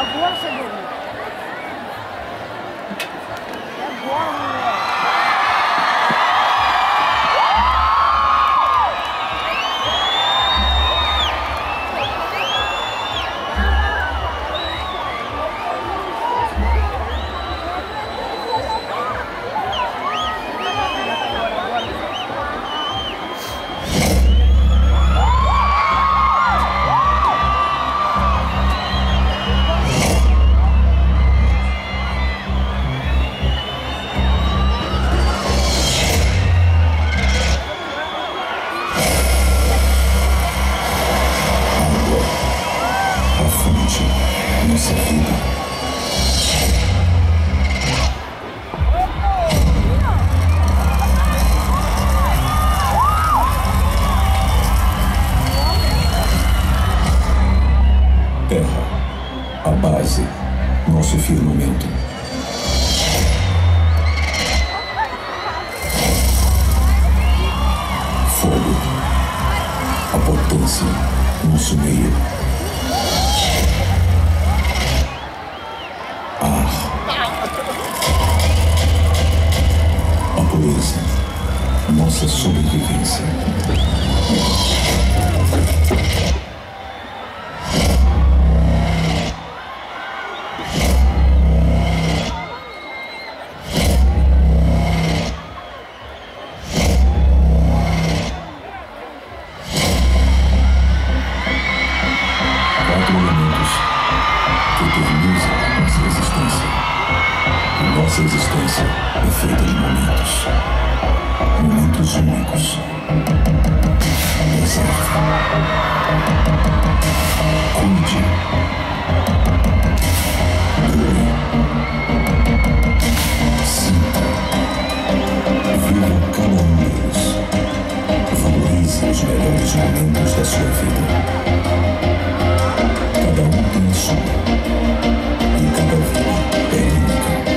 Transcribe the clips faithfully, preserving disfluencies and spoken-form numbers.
agora, Cebolinha. É agora, moleque. Nossa vida. Terra, a base, nosso firmamento. Fogo, a potência, nosso meio. Nossa sobrevivência. Quatro elementos que eternizam nossa existência. E nossa existência é feita de momentos. Momentos únicos. Deserto. Cuide. Doe. Sinta. Viva cada um deles. Valorize os melhores momentos da sua vida. Cada um tem a sua. E cada vida é única.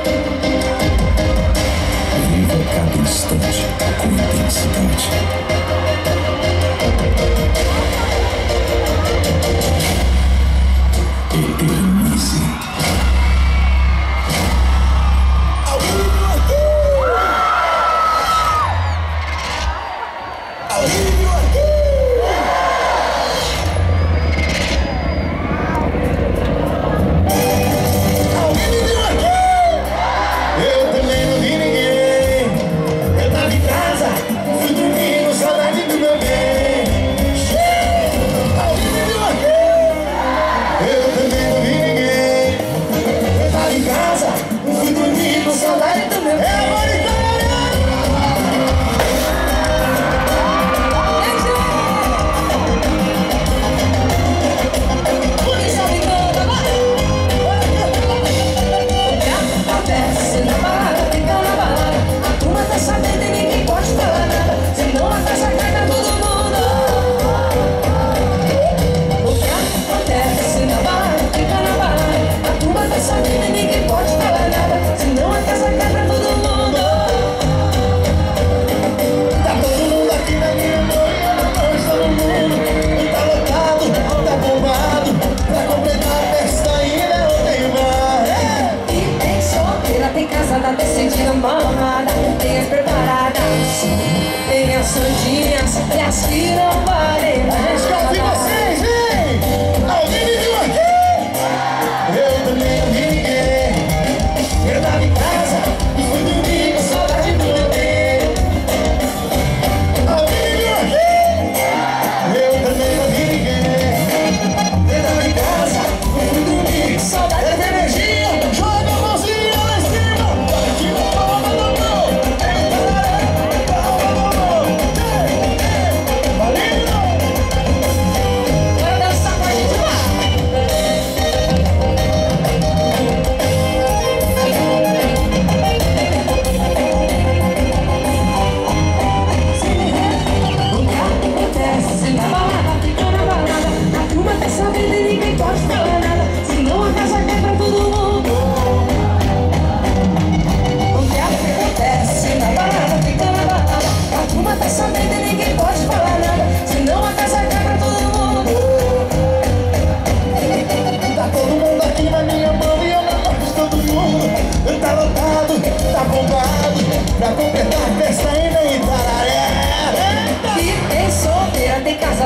Viva cada instante com intensidade.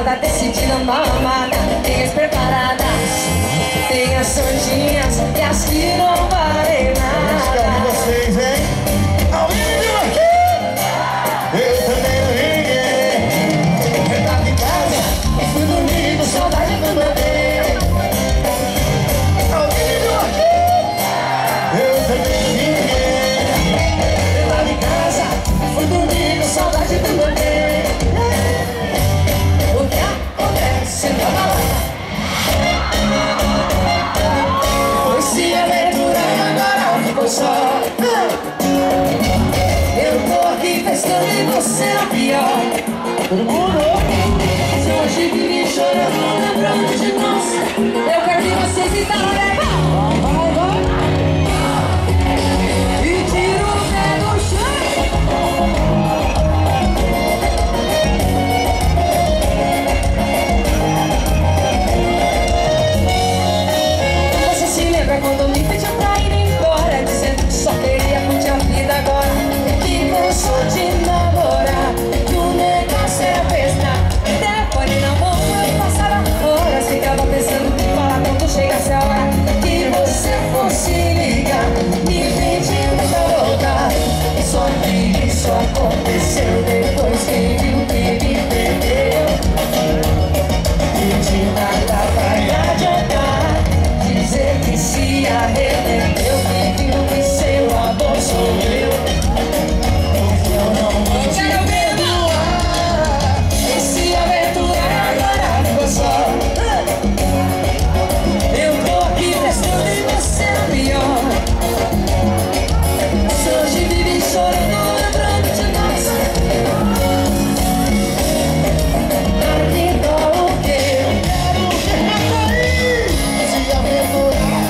amada, decidida, mal amada. Tem as preparadas, tem as santinhas e as que não valem nada. Vocês, hein? Ao vivo aqui! Eu também não ninguém. Eu tava em casa, fui dormir com saudade do meu bem. Ao vivo aqui! Eu também não ninguém. Eu tava em casa, fui dormir com saudade do meu bem. O que acontece na balada? Foi se aventurar e agora ficou só. Eu tô aqui testando e você é o pior. Todo mundo? Se hoje vive chorando, lembrando de nós, eu quero ver vocês então levar. Vai, vai! E tira o pé do chão. Você se lembra quando me pediu pra ir embora, dizendo que só queria curtir a vida agora, que cansou de namorar, que o negócio era besta. Telefone na mão, eu passava horas, ficava pensando que falar quando chegasse a hora que você fosse ligar, me pedindo pra voltar. Só que isso aconteceu depois que viu que me perdeu. E de nada vai adiantar dizer que se arrependeu, que viu que seu amor sou eu. Eu não vou te perdoar. E se aventurar agora ficou só. Eu tô aqui testando e você é pior. Se hoje vive chorando, lembrando de nós, aqui dó o que eu quero. Se aventurar!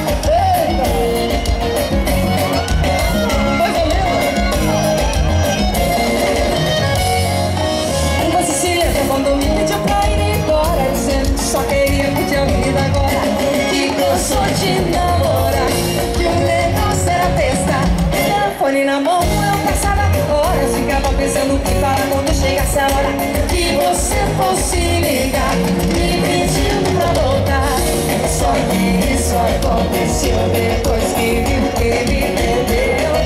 Você se lembra quando me pediu pra ir embora, dizendo que só queria curtir a vida agora, que cansou de namorar, que o negócio era besta. Telefone na mão, eu passava horas, ficava pensando que para quando chegasse a hora que você fosse ligar, me pedindo pra voltar. Só que isso aconteceu depois que viu que me perdeu.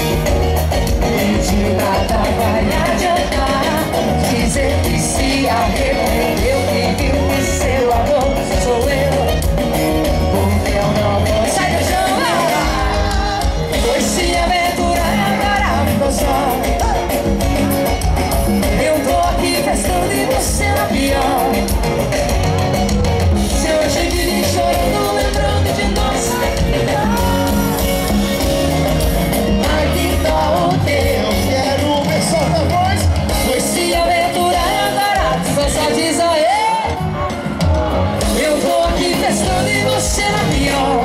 E de nada vai adiantar dizer que se arrependeu, que viu que seu amor sou eu. Porque eu não vou sair do chão. Foi se aventurar, agora ficou só. Eu tô aqui testando e você é pior. Se hoje vive chorando, lembrando de nós, ai que dó o teu. Eu quero ver só da voz! Foi se aventurar agora, ficou só diz aê. Eu tô aqui testando e você é pior.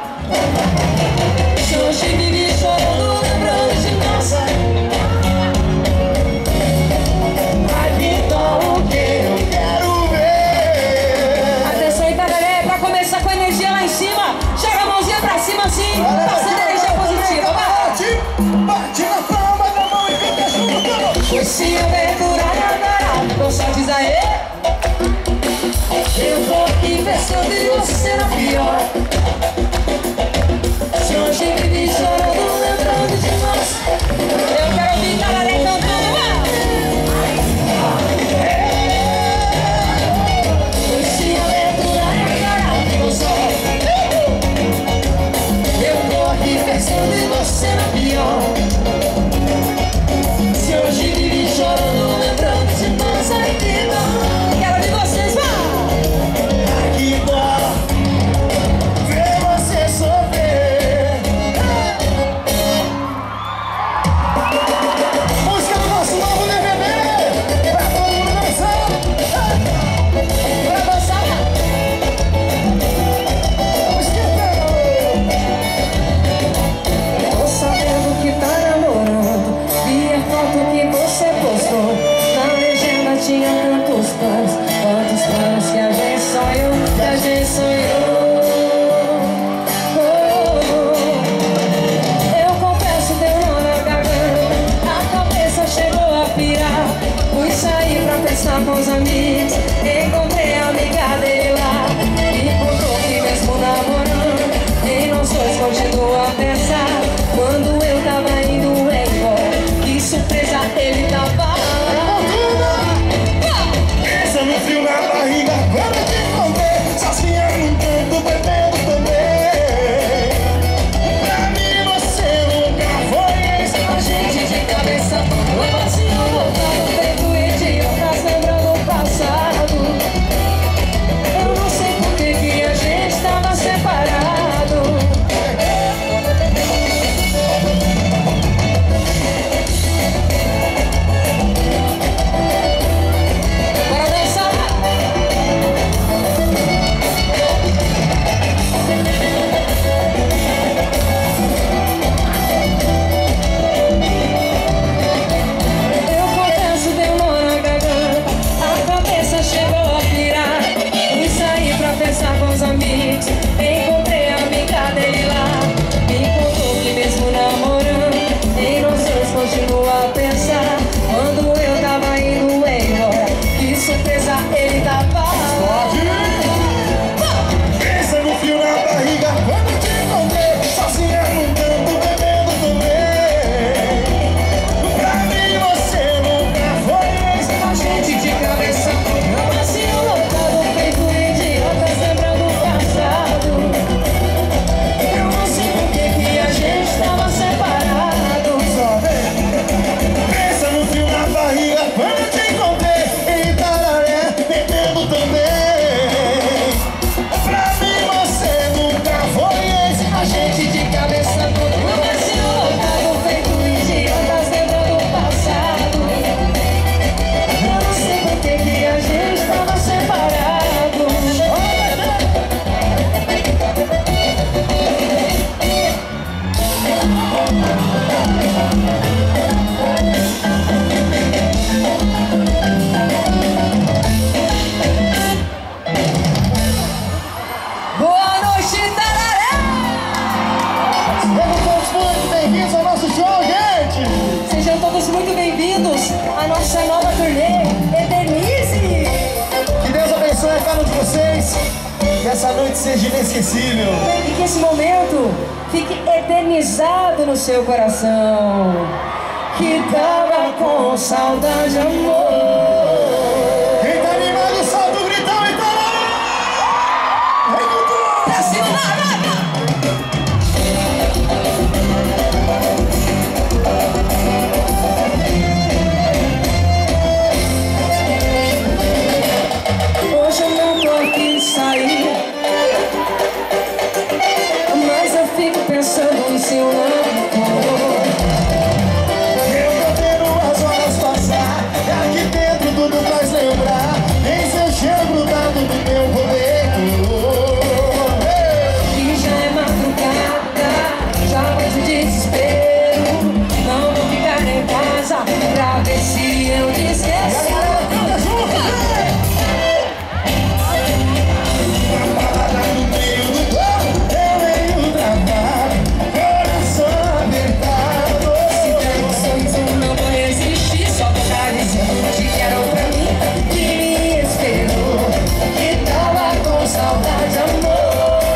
Se hoje vive chorando, lembrando de nós, ai que dó o que eu Quero ver! Atenção, Itagaré, pra começar com a energia lá em cima. Joga a mãozinha pra cima assim, passando energia positiva, vai. Bate! Bate na palma da mão e canta junto! Foi se aventurar agora, ficou só diz aê. Eu tô aqui pensando e você não pior. Se hoje vive chorando, lembrando de nós, eu quero ouvir Itagaré cantando, vai. Foi se aventurar agora, ficou só. Eu tô aqui pensando e você não pior. Se hoje vive chorando, lembrando de nós, ai que dó. Quero ver vocês, vai! Que dó! amigos. Encontrei a amiga dele lá, me contou que mesmo namorando, em nós dois continua a pensar. Quando eu tava indo embora, que surpresa ele tava. Pensa no fio na barriga quando te encontrei, sozinha num canto, bebendo também. Pra mim você nunca foi ex. A gente de cabeça no vazio, lotado, feito idiotas, lembrando o passado. Eu não sei por que que a gente tava separado. Só vem. Pensa no fio na barriga quando te encontrei, em Itararé, bebendo também. Pra mim você nunca foi ex. A gente de cabeça no vazio, lotado, feito idiotas, lembrando o passado. Eu não sei por que que a gente tava separado. Boa noite, Itararé! Sejam todos muito bem-vindos ao nosso show, gente! Sejam todos muito bem-vindos à nossa nova turnê, Eternize! Que Deus abençoe a cada um de vocês, que essa noite seja inesquecível. E que esse momento fique eternizado no seu coração, que tava com saudade, amor. Quem tá animado, solta o gritão, Itararé! Vem com tudo! Pra cima, vai, vai, hoje eu não tô aqui de sair, mas eu fico pensando em seu amor. Eu tô vendo as horas passar, e aqui dentro tudo faz lembrar, em seu cheiro grudado no meu boleto. E já é madrugada, já vai de desespero. Não vou ficar em casa pra ver se eu te esqueço. Parada no meio do corpo, eu meio travado, coração apertado. Se der um sorriso não vou resistir, só ficar dizendo que quero pra mim, que me esperou, que tava com saudade, amor.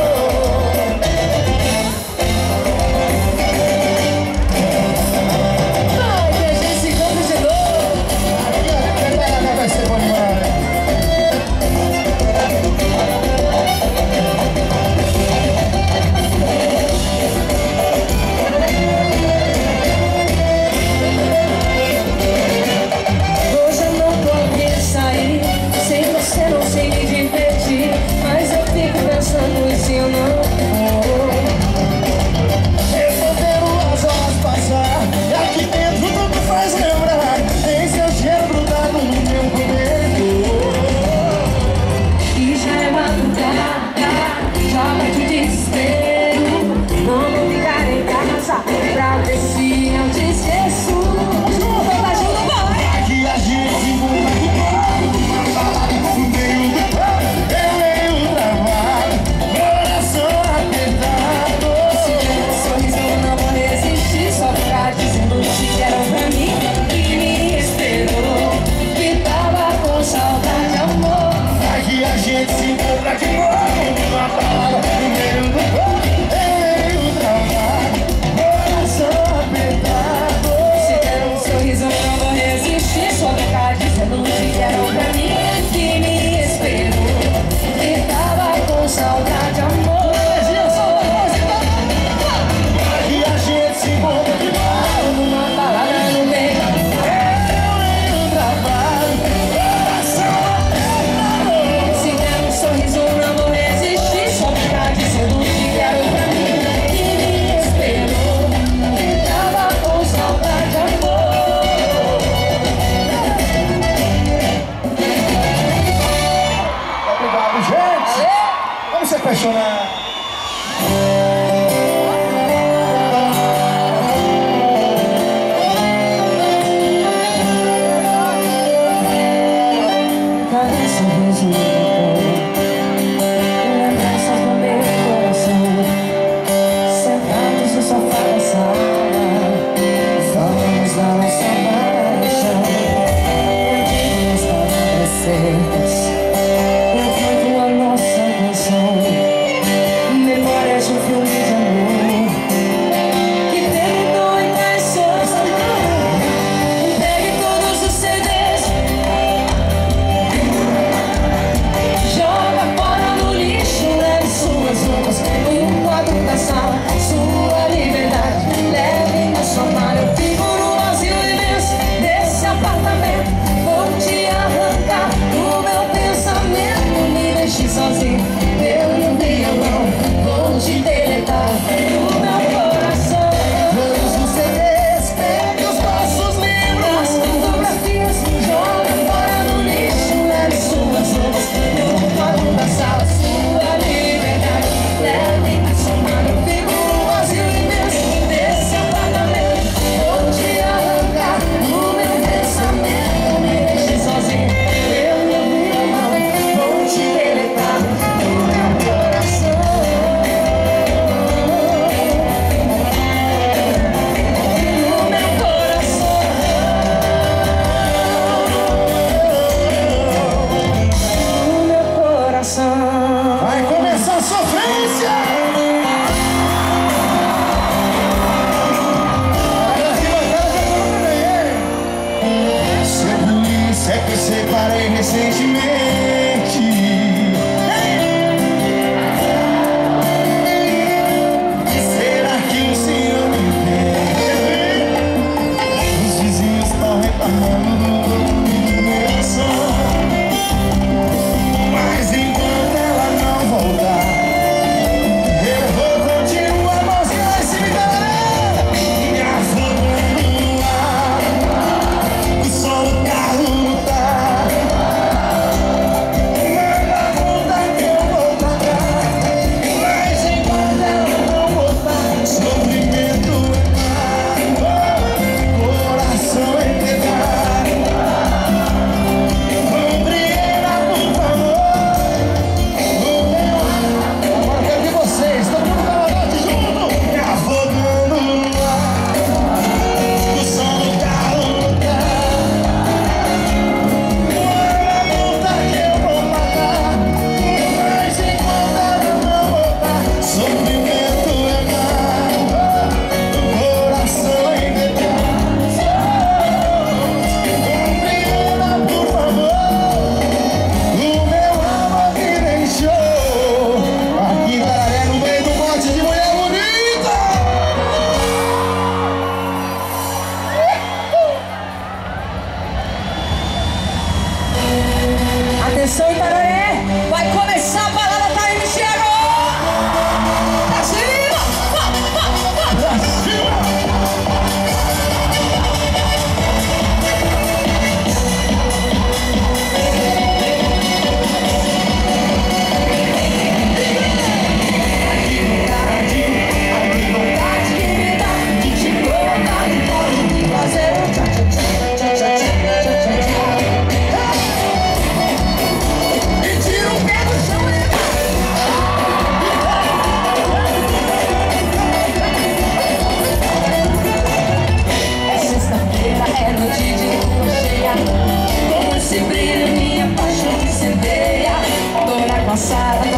Vai que a gente se encontra de novo. Itararé vai ser bom demais. Hoje eu não tô aqui de sair, sem você não sei me divertir, mas eu fico pensando em se eu não for. Eu tô vendo as horas passar, e aqui dentro tudo faz lembrar, em seu cheiro grudado no meu boleto. E já é madrugada, já vai de desespero. Não vou ficar em casa pra ver se eu te esqueço. Junto, tá junto, vai! Aqui a gente muda de corpo, uma balada no meio do corpo, eu meio travado, coração apertado. Se der um sorriso eu não vou resistir, só ficar dizendo que quero pra mim, que me esperou, que tava com saudade, amor. Aqui a gente se encontra de novo, uma balada no meio do corpo, eu meio travado, coração apertado. Se der um sorriso eu não vou resistir, só ficar dizendo que quero pra mim, que me esperou, que tava com saudade, amor. Aqui a gente se encontra de novo, Numa balada no meio, eu meio travado, coração apertado. se der um sorriso eu não vou resistir, só ficar dizendo que quero pra mim, que me esperou, que tava com saudade, amor. Obrigado, gente! Vamos se apaixonar! Cada sorriso me tocou, lembrança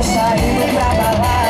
saindo pra balada.